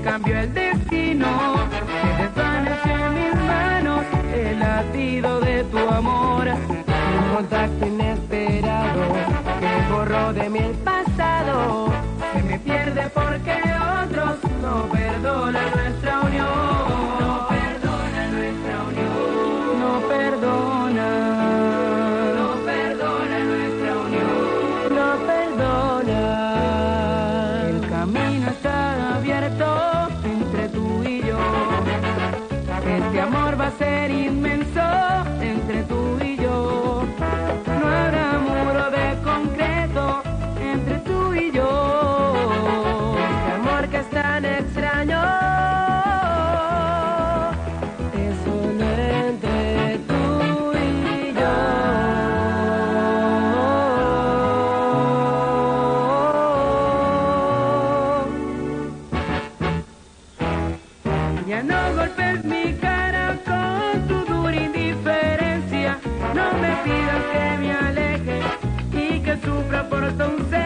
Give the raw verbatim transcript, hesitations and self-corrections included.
cambió el destino, que desvaneció en mis manos el latido de tu amor. Un contacto inesperado que borró de mí el pasado, se me pierde porque otros no perdonan nuestra unión. No perdonan nuestra unión. No perdonan. No perdonan nuestra unión. No perdonan. El camino está abierto entre tú y yo. Este amor va a ser inmenso entre tú y yo. No habrá muro de concreto entre tú y yo. Este amor que es tan extraño es solo entre tú y yo. Ya no golpes mi cara con tu dura indiferencia. No me pidas que me aleje y que sufra por tu ausencia.